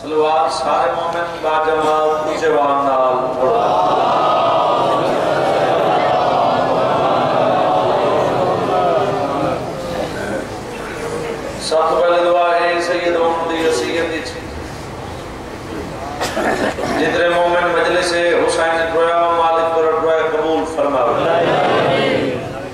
صلوات سارے مومن با جماعت جوان نال پڑھو۔ سب تو پہلے دعا ہے سید امتی سیدی جتنے مومن مجلس حسین رویا مالک پر رویا قبول فرماوے۔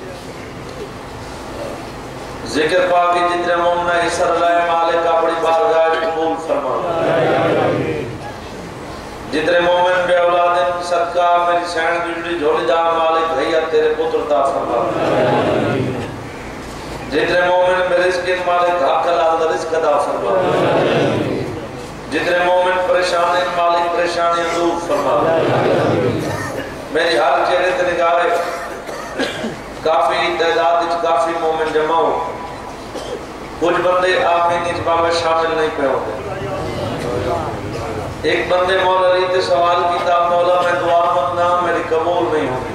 ذکر پاکی جتنے مومنہ حصہ لائے مالک اپنی بارگاہ قبول فرماوے۔ جتنے مومن بے اولاد صدقہ میری سین جڑی جھولی دا مالک بھیا تیرے پتر دا فرماوے۔ جتنے مومن بے رزق مالک حق اللہ رزق دا فرماوے۔ جتنے مومن پریشان ہیں مالک پریشانی دور فرماوے۔ میری ہر چہرے تے نگاہ کافی تعداد کافی مومن جمع ہو، کچھ بندے آمین اجبا میں شامل نہیں پہ ہوتے۔ ایک بندے مولا علی تے سوال کیتا مولا میں دعا مانگنا میری قبول نہیں ہوگی،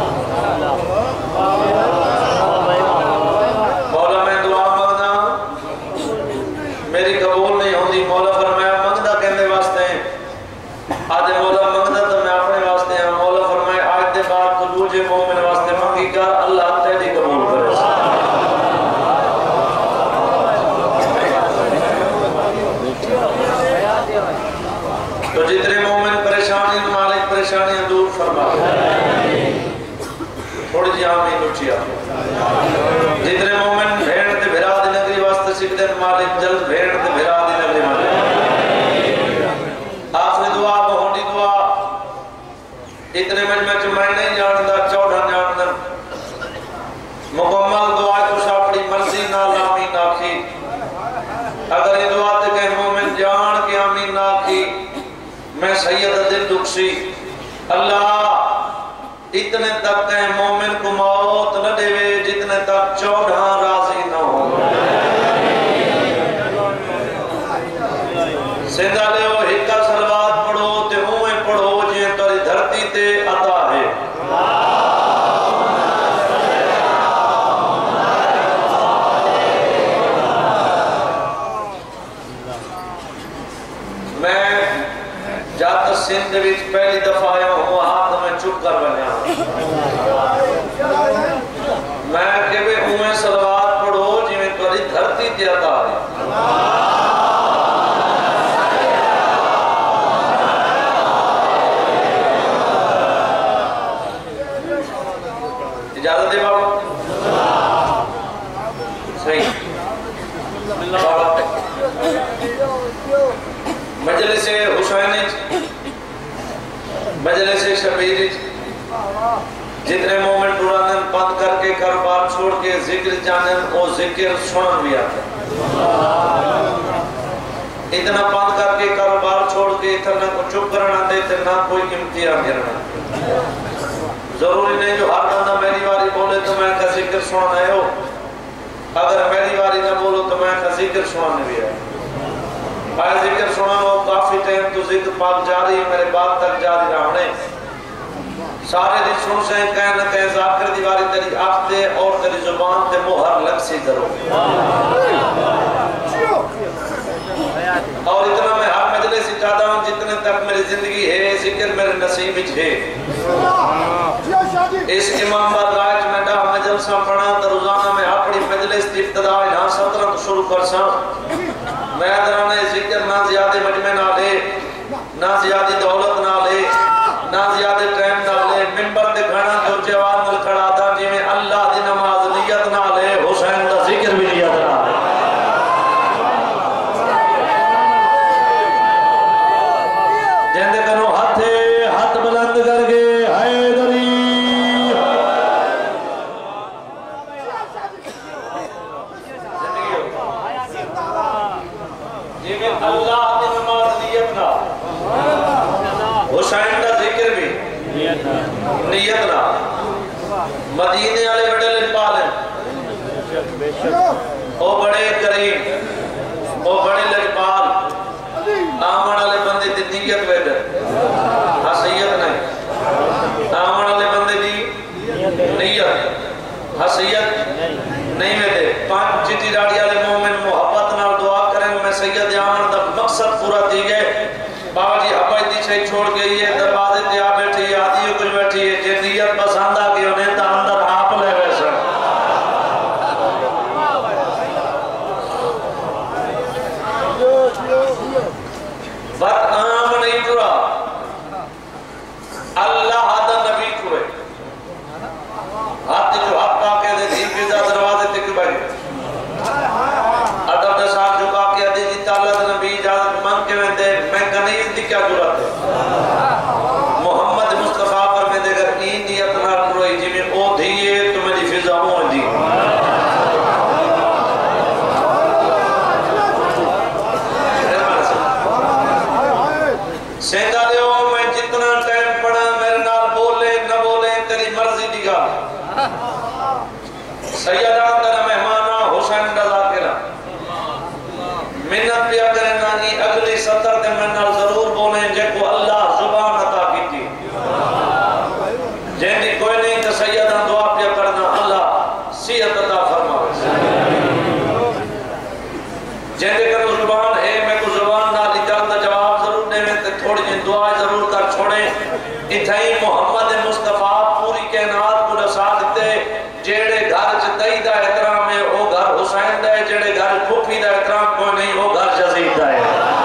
مولا میں دعا مانگنا میری قبول نہیں ہوندی۔ مولا فرمایا منگدا کہندے واسطے ہیں، آج مولا منگدا تو میں اپنے واسطے ہیں۔ مولا فرمایا آج دے بعد تو دوجے مومن واسطے منگی گا اللہ تیری قبول کرے۔ تو جتنے مومن پریشانی مالک پریشانی دور فرما، تھوڑی جی آمین اچھی آمین۔ جتنے مومن بھیڑ تے بھرا دی نگری واسطے سکھ دن مالک جلد بھیڑ تے بھرا دی نگری مالک۔ آخری دعا بہنی دعا اتنے مجمع چمائے نہیں جاندہ چوڑھن جاندن مکمل دعا کچھ اپنی مرضی نہ آمین آکھی۔ اگر یہ دعا تے کہ مومن جان کے آمین آکھی میں سید دل دکھسی اللہ اتنے تک کہ مومن کو موت نہ دے جتنے تک چوڑھاں راضی نہ ہو۔ سندہ لے وہ ہکا سلوات پڑھو تے ہوئے پڑھو جیں توری دھرتی تے عطا ہے۔ میں جاتا سندھ وچ پہلی دفعہ آیا ہوں ہاتھ میں چپ کر بنیا میں کہ بھی ہوئے صلوات پڑھو جی میں توری دھرتی تے عطا ہے۔ اجازت دے بابا صحیح مجلس حسین مجلس شبیر جتنے مومن پرانن پند کر کے کاروبار چھوڑ کے ذکر جانن وہ ذکر سنن بھی آتا اتنا پند کر کے کاروبار چھوڑ کے اتنا کو چپ کرنا دے اتنا کوئی امتیاز گرنا ضروری نہیں جو ہر بندہ میری واری بولے تو میں کا ذکر سننا ہے ہو، اگر میری واری نہ بولو تو میں کا ذکر سننے بھی ہے۔ میں ذکر سنا ہو کافی ٹائم تو ذکر پاک جاری میرے بعد تک جاری رہنے سارے دی سن سے کہیں نہ کہیں ذاکر دیواری تیری آنکھ دے اور تیری زبان تے مہر لگ سی کرو اور اتنا میں ہر مجلس سے چاہتا ہوں جتنے تک میری زندگی ہے ذکر میرے نصیب ہے۔ اس امام بارگاہ میں ڈاہ میں جلسہ پڑھا تو روزانہ میں اپنی مجلس کی ابتدا یہاں 17 شروع کر سا میں درانے ذکر نہ زیادہ مجمع نہ لے نہ زیادہ دولت نہ لے نہ زیادہ ٹائم نہ لے منبر تے کھڑا جو جوان مل کھڑا تھا جی میں اللہ دی نماز نیت نہ لے حسین دا ذکر بھی نیت نہ لے جہندے کنو ہاتھ بلند کر کے حیدری اللہ دی نماز نیت نہ حسین دا ذکر بھی نیت نہ مدینے والے بڑے لجپال او بڑے کریم او بڑے لجپال آمن والے بندے دی نیت ویڈر حسیت نہیں آمن والے بندے دی نیت حسیت نہیں ویڈے پانچ چٹی ڈاڑی والے مومن محبت نال دعا کریں میں سید آمن دا مقصد پورا تھی گئے بابا جی ابائی دی چھے چھوڑ گئی ہے دروازے تے آ بیٹھی ہے آدھی کچھ بیٹھی ہے جے نیت پسند آ گئی انہیں تا اندر آپ لے ویسا وقت عام نہیں ٹورا اللہ دا نبی ٹورے ہاتھ جو ہاتھ پاکے دے دین پیزا دروازے تے کیوں بیٹھے ادب دے ساتھ جو باقیہ دی جی تعالیٰ دے نبی اجازت من کے میں دے میں کنیز دی کیا ضرورت ہے محمد مصطفیٰ پر میں دے گر این نیت نہ کروئی جی میں او دھیئے تو میری فضا ہوں دی سیدھا دے ہو میں جتنا ٹائم پڑھا میرے نال بولے نہ بولے تیری مرضی دی گا سیدان در مہمانہ حسین رضا کرا منت پیا کریں نانی اگلی سطر دے میں نال ضرور بولیں جے کو اللہ زبان عطا کی تھی جن دی کوئی نہیں تو سیدان دعا پیا کرنا اللہ صحت عطا فرماوے جن دے کرو زبان ہے میں کو زبان نہ لکھال دا جواب ضرور دے میں تے تھوڑی جن دعا ضرور کر چھوڑیں اتھائی محمد مصطفیٰ پوری کائنات کو رسا دیتے جیڑے گھر چدائی دا احترام ہے وہ گھر حسین دا ہے جیڑے گھر پھوپھی دا احترام کوئی نہیں وہ گھر یزید دا ہے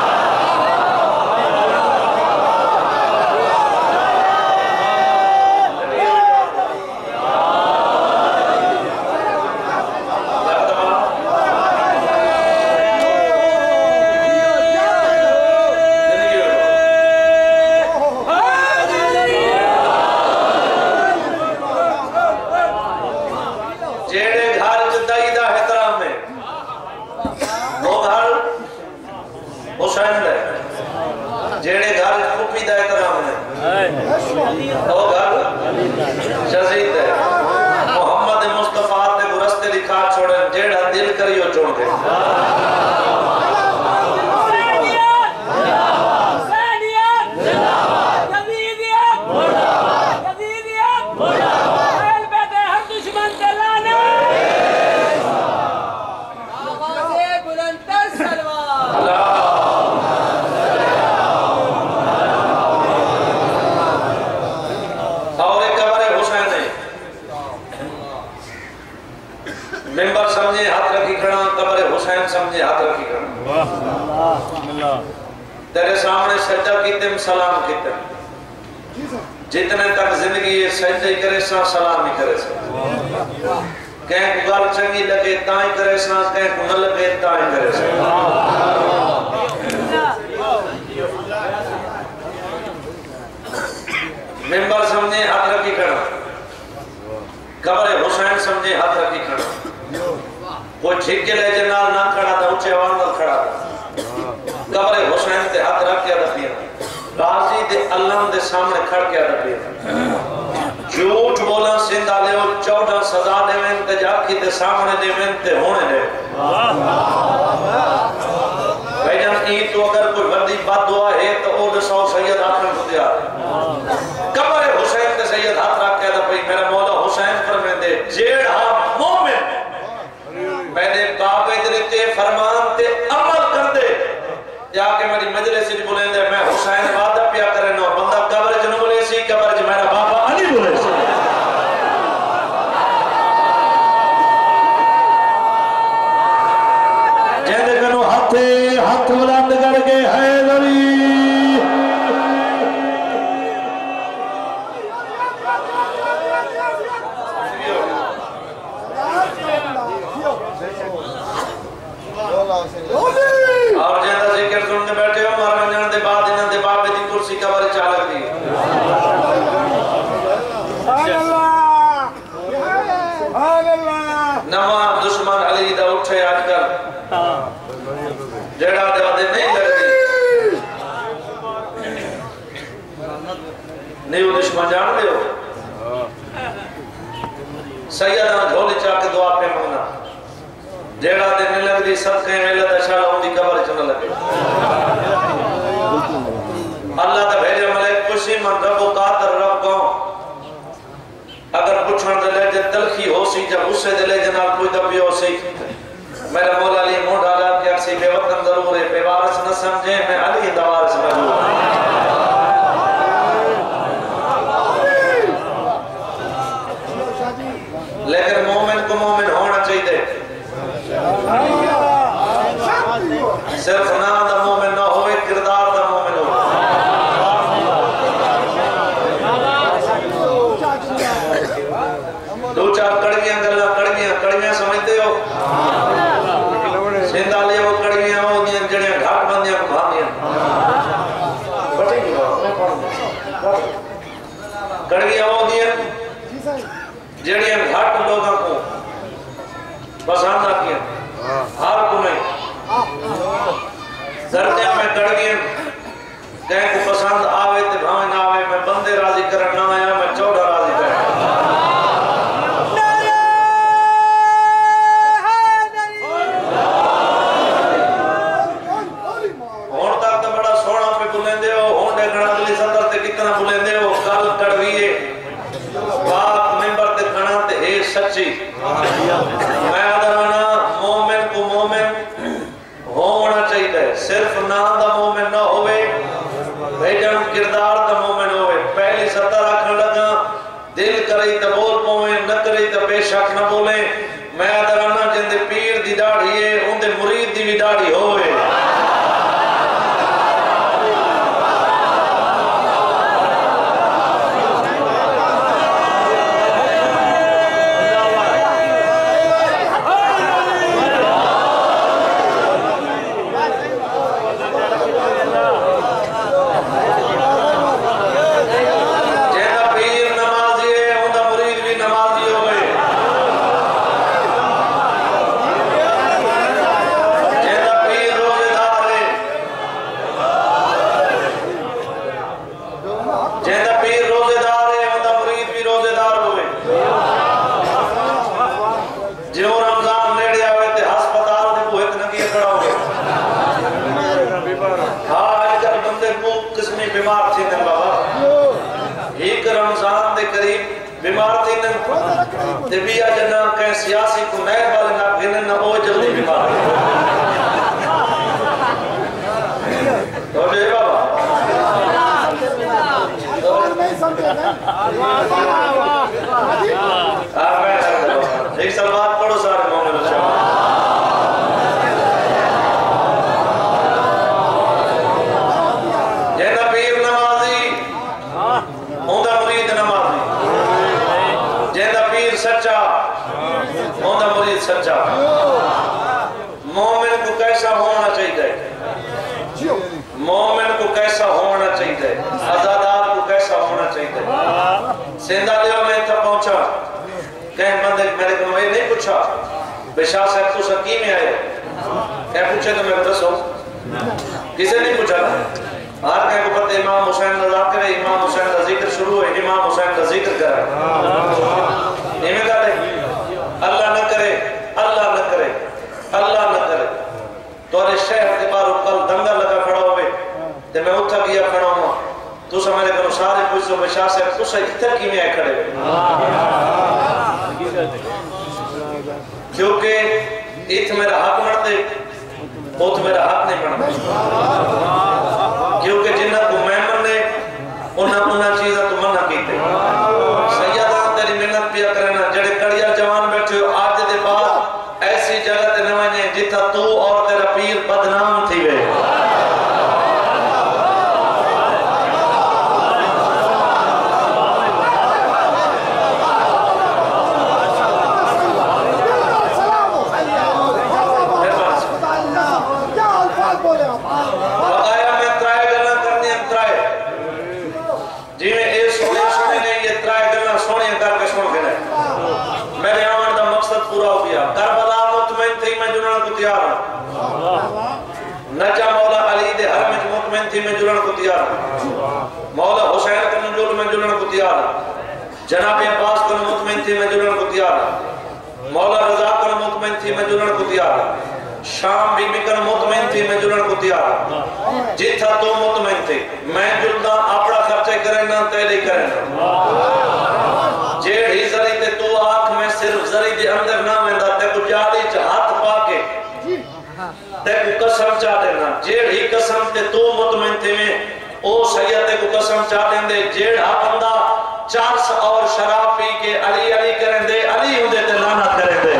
محمد مصطفیٰ تے گرستے لکھا چھوڑے جیڑا دل کریو چھوڑ دے ممبر سمجھے ہاتھ رکھی کھڑا قبر حسین سمجھے ہاتھ رکھی کھڑا تیرے سامنے سجدہ کیتم سلام کیتم جتنے تک زندگی ہے سجدہ ہی کرے سا سلام ہی کرے سا کہیں کو گال چنگی لگے تائیں کرے سا کہیں کو نہ لگے تائیں کرے سا ممبر سمجھے ہاتھ رکھی کھڑا قبر حسین سمجھے ہاتھ رکھی کھڑا کوئی جھگے لے جنال نہ کھڑا تھا اچھے وانگل کھڑا تھا قبر حسین تے ہاتھ رکھ کے رکھ لیا غازی دے علم دے سامنے کھڑ کے رکھ لیا جھوٹ بولا سندہ لے ہو 14 سزا دے میں تے جاکی دے سامنے دے میں تے ہونے دے بھائی جان ای تو اگر کوئی وردی بات دعا ہے تو او دے سو سید آخر کو دیا قبر حسین تے سید ہاتھ رکھ کے دا بھئی میرا مولا حسین پر میں دے جیڑا مومن میرے بابے درتے فرمان تے عمل کر دے یا کہ میری مجلس سے بولیں دے میں حسین وعدہ پیا کرے نو بندہ قبر جنو بولے سی قبر جو میرا بابا علی بولے سی جہدے کنو ہاتھ بلند کر کے حیدری اور جہاں ذکر سنتے بیٹھے ہو مارا جنہاں دے بعد انہاں دے بابے دی کرسی قبر چالک دی نواں دشمن علی دا اٹھے آج کر جیڑا دے وعدے نہیں لڑ دی نہیں وہ دشمن جان دے ہو سیدہ جھولی چاہ کے دعا پہ مانگنا جیڑا دے نہیں لگ دی صدقے میں اللہ اشارہ ہوں دی قبر چنہ لگے اللہ تا بھیجے ملک کشی من رب و قاتر رب گاؤں اگر پچھن دے لے جے تلخی ہو سی جب اسے دے لے جنال کوئی دبی ہو سی میرا مولا علی مون ڈالا کہ اسی بے وطن ضرور ہے بے وارث نہ سمجھے میں علی دوار سے موجود لیکن مومن کو مومن ہونا چاہیے صرف نام دا مومن نہ ہوئے کردار دا مومن ہو دو چار کڑگیاں سمجھتے ہو سندھالیہ وہ کڑگیاں ہو دیا جڑیاں گھاٹ بندیاں کو بھاندیاں کڑگیاں ہو دیا جڑیاں گھاٹ لوگوں کو پسند آتیاں ہر کو نہیں زردیاں میں کڑگیاں کہیں کو پسند آوے تے بھاویں نہ آوے میں بندے راضی کرن نہ آیا میں چوڑا راضی کرن ہون تک تو بڑا سونا پہ بلندے ہو ہون دیکھنا اگلی سطر تے کتنا بلندے ہو کل کڑویے باپ ممبر تے کھنا تے اے سچی میں آدھرانا مومن کو مومن ہونا چاہیے صرف نام دا مومن نہ ہوئے بھیجن کردار دا مومن ہوئے پہلی سطر آکھن لگا دل کرئی تا بول پویں نہ کرئی تا بے شک نہ بولیں میں آدھرانا جن دے پیر دی داڑھی ہے ان دے مرید دی بھی داڑھی ہوئے بیمار تھی نن بابا ایک رمضان دے قریب بیمار تھی نن تے بیا جنا کہیں سیاسی کو نئے والے نہ بھینن نہ وہ جلدی بیمار تو جے بابا ایک سلوات پڑھو سارے مومن سچا مومن کو کیسا ہونا چاہیے مومن کو کیسا ہونا چاہیے عزادار کو کیسا ہونا چاہیے سندھالیوں میں تھا پہنچا کہیں بندے میرے کو میں نہیں پوچھا بشاہ صاحب تو سکی میں آئے کہیں پوچھے تو میں بتسو کسے نہیں پوچھا ہر کہیں کو پتہ امام حسین رضا کرے امام حسین کا ذکر شروع ہے امام حسین کا ذکر کرے نہیں میں کہا لے اللہ نہ کرے اللہ نہ کرے اللہ نہ کرے تو ارے شہر کے بارو کل دنگا لگا کھڑا ہوئے تے میں اتھا گیا کھڑا ہوں تو سا میرے کنو سارے پوچھو بشاہ سے تو سا اتھر کی میں آئے کھڑے ہوئے کیونکہ ات میرا حق مرتے ات میرا حق نہیں مرتے کیونکہ جنہ کو میں مرنے انہا چیزہ تو منع کیتے سیدان تیری منت پیا کرنا جڑے کڑیا جوان بیٹھے ہو آج دے بعد ایسی جگہ تے نوائنے جتا تو اور تیرا پیر بدنام تھی وے نجا مولا علی دے ہر میں مطمئن تھی میں جلن کو تیار مولا حسین کا نجول میں جلن کو تیار جناب عباس کا مطمئن تھی میں جلن کو تیار مولا رضا کا مطمئن تھی میں جلن کو تیار شام بی بی کا مطمئن تھی میں جلن کو تیار جتھا تو مطمئن تھی میں جلدہ اپنا خرچے کرنا تیلی کرنا جیڑی زری تے تو آنکھ میں صرف زری دے اندر نہ مندہ تے کو جالی چا ہاتھ پا کے تے کو قسم چاہ دینا جیڑی قسم تے تو مطمئن تھے میں او سید تے کو قسم چاہ دیں دے جیڑا بندہ 400 اور شراب پی کے علی علی کریں دے علی ہوں دے تے لعنت کریں دے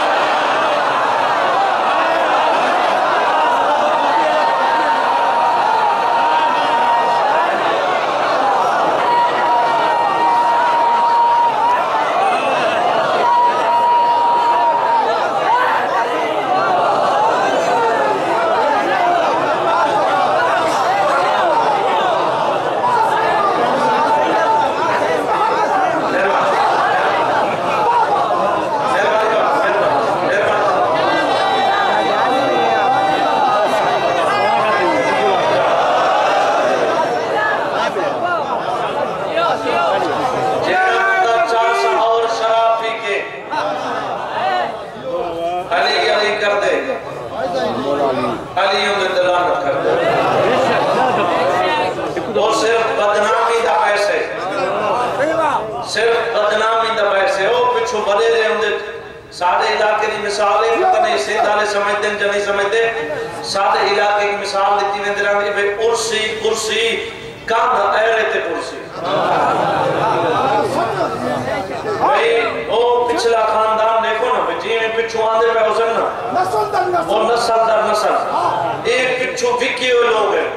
سادے علاقے کی مثال ہے پتہ نہیں سیدھ والے سمجھتے ہیں نہیں سمجھتے سادے علاقے کی مثال دیتی میں دلاں کہ بھئی ارسی کرسی کاندھ ایرے تے کرسی بھئی او پچھلا خاندان دیکھو نا جی میں پچھو آندے پہ حسن نا وہ نسل در نسل ایک پچھو وکی ہوئے لوگ ہیں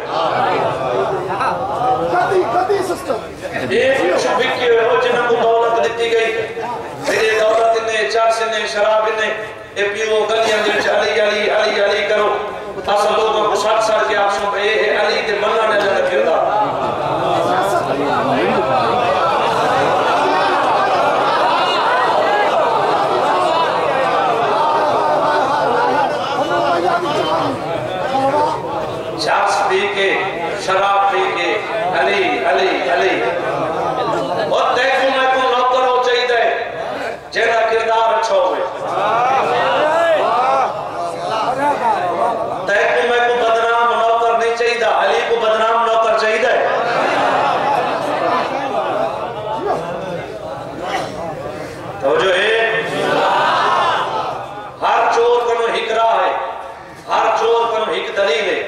ایک پچھو وکی ہوئے ہو جنہوں کو دولت دیتی گئی میرے دولت انہیں چار سنے شراب انہیں اے پیو گلیاں جنچ علی علی علی علی کرو اصل لوگوں کو ساتھ ساتھ کے آپ سن اے علی تے منہ نے جنہ پھردا چارس پی کے شراب پی کے علی علی علی اور دیکھو میں کو نوکر ہو چاہی دے جینا کردار اچھا ہوئے دیکھو میں کو بدنام نوکر نہیں چاہی دا علی کو بدنام نوکر چاہی دے تو جو ہے ہر چور کنو ہک رہا ہے ہر چور کنو ہک دلیل ہے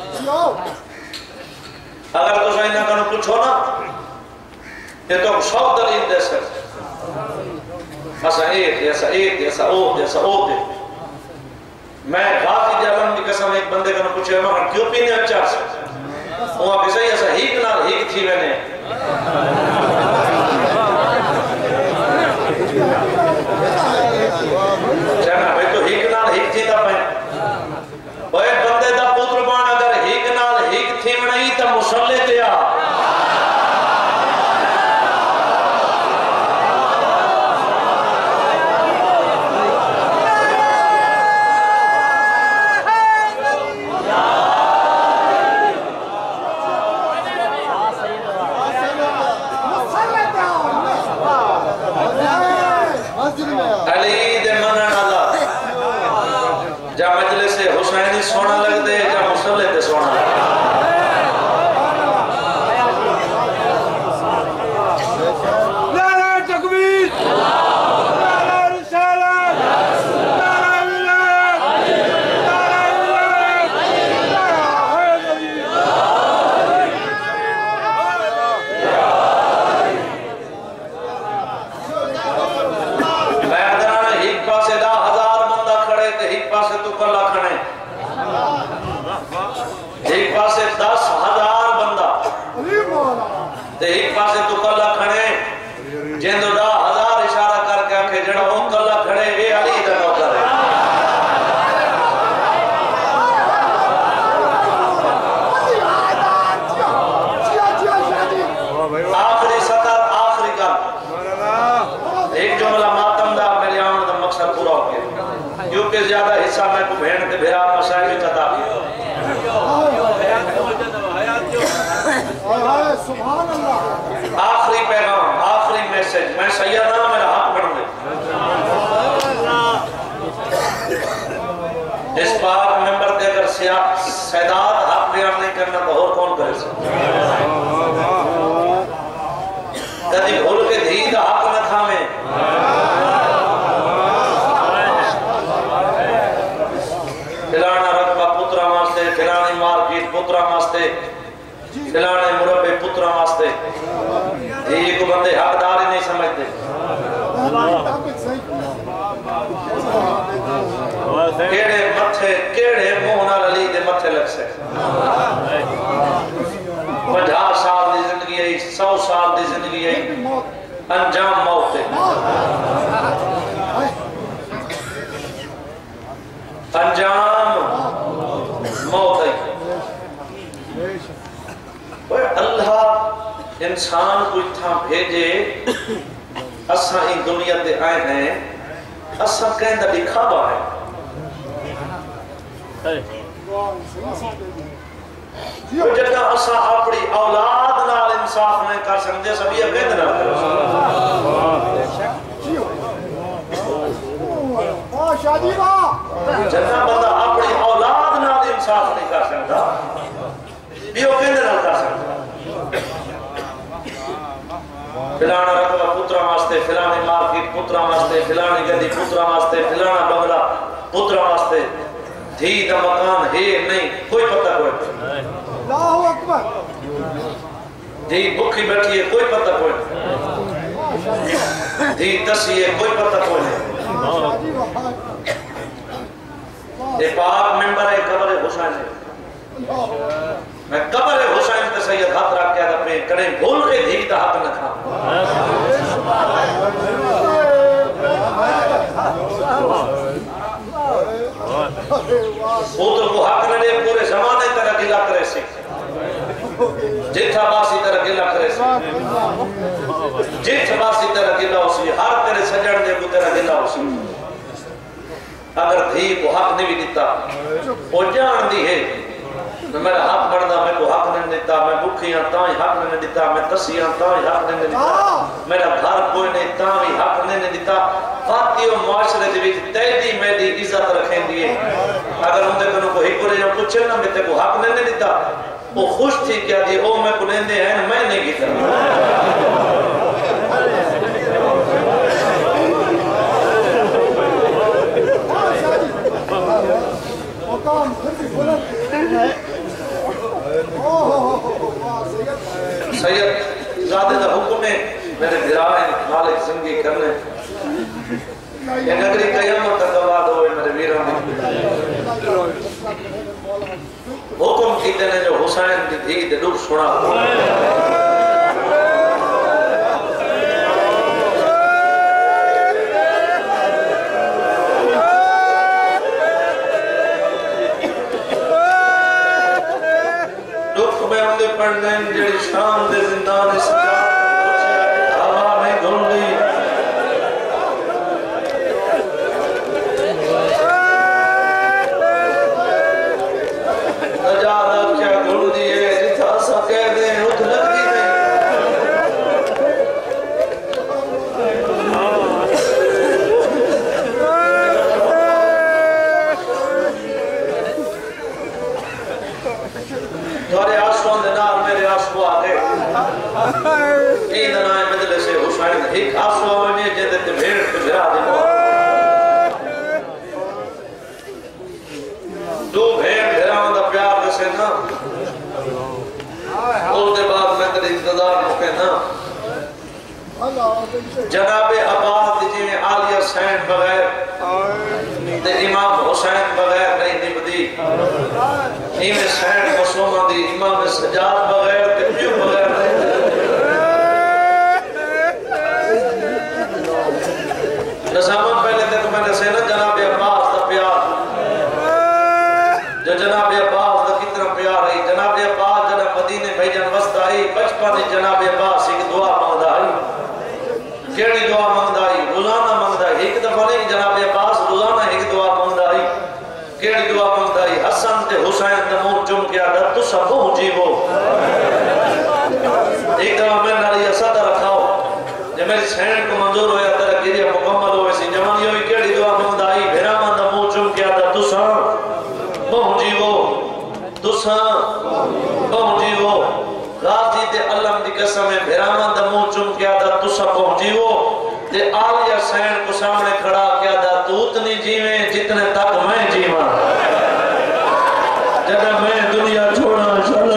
اگر تو سائنہ کنو پوچھو نا یہ تو سو دلیل دے سکتے ایسا ایک ایسا ایک ایسا اوہ ایسا اوہ دے میں غازی جالم کی قسم ایک بندے کا پوچھے ہے مگر کیوں پینے اچھا سے وہاں کسا ہی ایسا ہیک نال ہیک تھی میں نے چاہنا بھئی تو ہیک نال ہیک تھی تا میں وہ ایک بندے دا پوتر بان اگر ہیک نال ہیک تھی میں نہیں تا مسلح دیا سونا لگ دے یا مسلح دے سونا لگ دے نعرہ تکبیر نعرہ رسالت نعرہ ولایت نعرہ ولایت نعرہ حیدری میں ادرانا ایک پاسے 10,000 بندہ کھڑے تھے ایک پاسے تو کلا کھڑے ایک پاسے 10,000 بندہ ایک پاسے تو کلا کھڑے جن 10,000 اشارہ کر کے آکھے جڑا وہ کلا کھڑے اے علی دا نوکر ہے آخری سطر آخری کل ایک جملہ ماتم دا میرے آمد دا مقصد پورا ہو گیا کیونکہ زیادہ حصہ میں کو بہن کے بھیرا مسائل میں چتا گیا آخری پیغام آخری میسج میں سیدہ میرا حق بڑھ دے اس پاک ممبر دے اگر سیداد حق بیان نہیں کرنا تو اور کون کرے سکتا کدی بھول کے دھی دا حق نہ تھا میں پلانا رب واسطے فلانے مربے پترا واسطے یہ کو بندے حقدار ہی نہیں سمجھتے کیڑے متھے کیڑے مونا علی دے متھے لگ سے 50 سال دی زندگی ہے 100 سال دی زندگی ہے انجام موت ہے انجام موت ہے اللہ انسان کو اتھا بھیجے اساں ان دنیا دے آئے ہیں اساں کہندہ دکھاوا ہے جگہ اساں اپنی اولاد نال انصاف نہیں کر سکتے سبھی اگند نہ کرو جگہ بندہ اپنی اولاد نال انصاف نہیں کر سکتا بھی اگند نہ کر سکتا فلانا رقبہ پترا واسطے فلانی مارکیٹ پترا واسطے فلانی گدی پترا واسطے فلانا بنگلہ پترا واسطے دھی دا مکان ہے نہیں کوئی پتہ کوئی اللہ اکبر دھی بھوکی بیٹھی ہے کوئی پتہ کوئی دھی تسی ہے کوئی پتہ کوئی یہ پاک ممبر ہے قبر حسین ہے میں قبر حسین تے سید ہاتھ رکھ کے اپنے کڑے بھول کے دھی دا حق نہ کھا پوتر کو حق نہ دے پورے زمانے طرح گلا کرے سے جتھا باسی طرح گلا کرے سے جتھا باسی طرح گلا اسی ہر تیرے سجن دے کو طرح گلا اسی اگر دھی کو حق نہیں بھی دیتا وہ جان دی ہے میرا حق بڑھنا میں کو حق نہیں دیتا میں بکھیاں تاں حق نہیں دیتا میں تسیاں تاں حق نہیں دیتا میرا گھر کوئی نہیں تاں حق نہیں دیتا فاتی و معاشرے دے وچ تیدی میری عزت رکھیں دیئے اگر ہم دے کنو کو ہی کرے یا پوچھے نا میں تے کو حق نہیں دیتا وہ خوش تھی کیا دی او میں کو لیندے ہیں میں نہیں گیتا سید زادہ دا حکم ہے میرے گرائیں مالک زندگی کرنے یہ نگری قیامت تک آباد ہوئے میرے ویران حکم کی دینے جو حسین دی تھی دے دور سنا پڑھنے جڑی شام دے زندان سجاد ہوا میں دھل گئی سجادہ کیا دھل دیئے جتھا سا کہہ دیں اتھ لگ دی نہیں تھوڑے آسوان دے نال میرے آسو آگے این نائے مجلس حسین ایک آسو آنے جیدے تے بھیڑ تے بھرا دے دو بھیڑ بھرا دا پیار دسے نا اس دے بعد میں تیرے انتظار مکے نا جناب عباس جی میں عالیہ سین بغیر تے امام حسین بغیر نہیں نبدی امام سین مسلمہ دی امام سجاد بغیر تے پیو بغیر نہیں نظامت پہلے تک میں نے سینا جناب عباس دا پیار جو جناب عباس دا کتنا پیار ہے جناب عباس جناب مدینے بھیجن وسط آئی بچپن جناب عباس ایک دعا مانگدا ہے کیڑی دعا مانگدا ہے روزانہ مانگدا ہے ایک دفعہ نہیں جناب عباس روزانہ ایک دعا مانگدا ہے کیڑی دعا مانگدا ہے حسن تے حسین دا منہ چوم کے آدا تو سب پہنچیبو ایک دفعہ میں نالی صدا رکھاؤ جب میری سین کو منظور ہویا تیرا گریہ مکمل ہوئے سی جوانی ہوئی کیڑی دعا مانگدا ہے بھیرامان دا منہ چوم کے آدا تو سب پہنچیبو تو سب پہنچیبو غازی تے علم دی قسم ہے بھیرامان دا منہ چوم کے آدا تو سب پہنچیبو تے عالیہ سین کو سامنے کھڑا کیا دا تو اتنی جیویں جتنے تک میں جیواں جب میں دنیا چھوڑا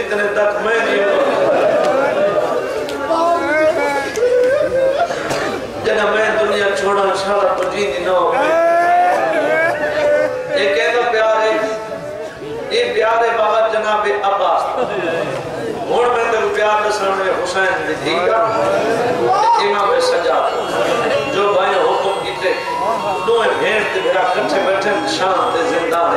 جتنے تک میں جیوں جنہ میں دنیا چھوڑا انشاءاللہ تو جیندی نہ ہو ایک کہتا پیارے یہ پیارے بابا جناب عباس ہون میں تے پیار دسانے حسین دی دھیگا امام سجاد جو بھائی حکم کیتے دوئے بھیڑ تے بھیرا کٹھے بیٹھے شام تے زندان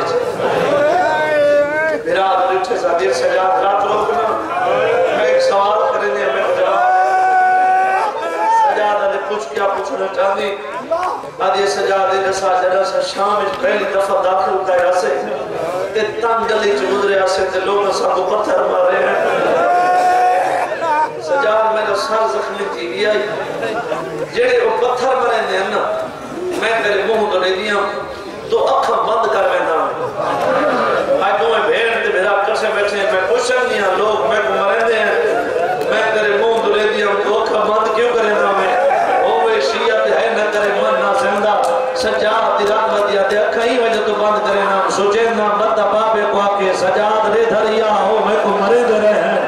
ہے بھیرا بیٹھے صدیر سجاد رات روکنا میں ایک سوال کرنے میں جواب سجاد نے پوچھ کیا پوچھنا چاہتی آدھی سجاد جیسا جلسہ شام پہلی دفعہ داخل کر اسے کہ تنگ گلی چودرے اسے تے لوگ ساتھ پتھر مارے ہیں سجاد میرا سر زخمی تھی گیا جیڑے وہ پتھر مرے نے نا میں تیرے منہ تو لے دیا تو اکھا بند کر میں نام آج تو میں بھیڑ تے بھیڑا کرسے بیٹھے ہیں میں پوچھن نہیں ہاں لوگ میں کو مرے دے ہیں میں تیرے منہ تو لے دیا تو اکھا بند کیوں کرے نا میں اوہ شیعت ہے نہ کرے من نہ زندہ سجاد دی رحمت یا تے اکھا ہی وجہ تو بند کرے نا سوچے نا بندہ باپے کو آکے سجاد رے دھریا ہو میں کو مرے دے رہے ہیں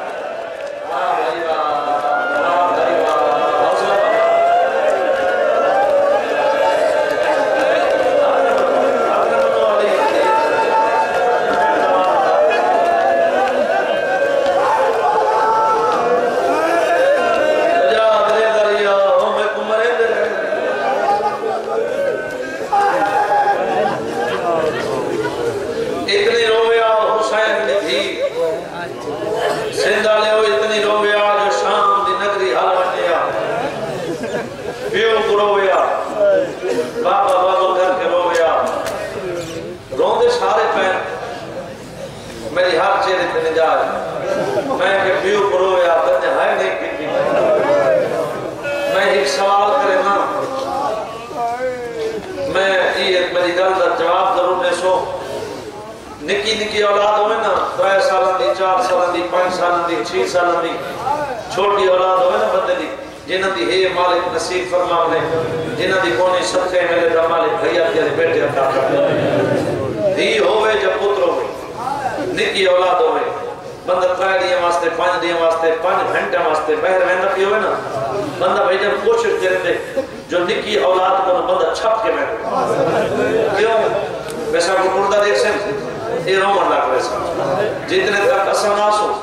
نکی اولاد ہوئے نا 3 سالہ دی 4 سالہ دی 5 سالہ دی 6 سالہ دی چھوٹی اولاد ہوئے نا بندے دی جنہ دی ہے مالک نصیب فرماؤ لے جنہ دی کونی صدقے ملے دا مالک بھیا تیرے بیٹے عطا کر دے دی ہوئے جب پتر ہوئے نکی اولاد ہوئے بندہ 3 دیاں واسطے 5 دیاں واسطے 5 گھنٹے واسطے بہر ویندہ پی ہوئے نا بندہ بھائی جب کوشش کرتے جو نکی اولاد کو بندہ چھپ کے بیٹھے کیوں ویسا کو پردہ دیکھ سے یہ رومن لگ رہے سا جتنے تک اساناس ہو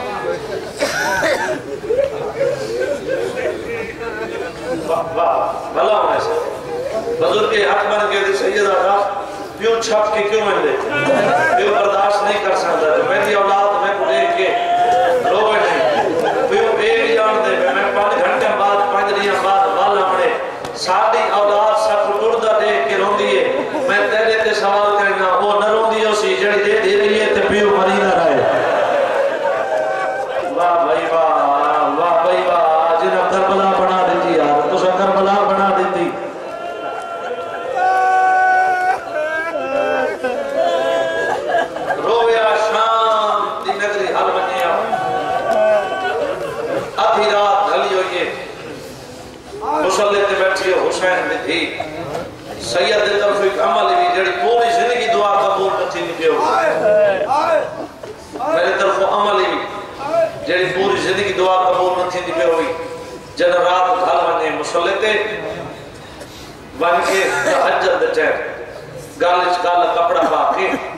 بھلا ہونے سے بزرگ کے حق بن کے دی سید آقا کیوں چھپ کے کیوں میں دیکھ کیوں برداشت نہیں کر سکتا جو میری اولاد میں کو دیکھ کے روئے نہیں کیوں ایک جان دے میں 5 گھنٹے بعد 5 دنیا بعد والا پڑے ساری اولاد سب ٹردہ دیکھ کے رون دیئے میں تیرے تے سوال کرنا وہ نہ رون دیئے اسی جڑی دے دے رہی ہے تے پیو مری نہ رہے واہ بھائی واہ جنہ کربلا بنا دیتی یار تو سا کربلا بنا دیتی رویا شام دی نگری حل بنیا ادھی رات ڈھلی ہوئی ہے مسلح تے بیٹھی ہے حسین میں تھی سید دے طرف ایک عمل بھی جڑی پوری زندگی دعا قبول نتھی نکے ہوئی میرے طرف عمل بھی جڑی پوری زندگی دعا قبول نتھی نکے ہوئی جن رات گھل بنے مسلح تے بن کے تحجد دے ٹائم گالچ کالا کپڑا پا کے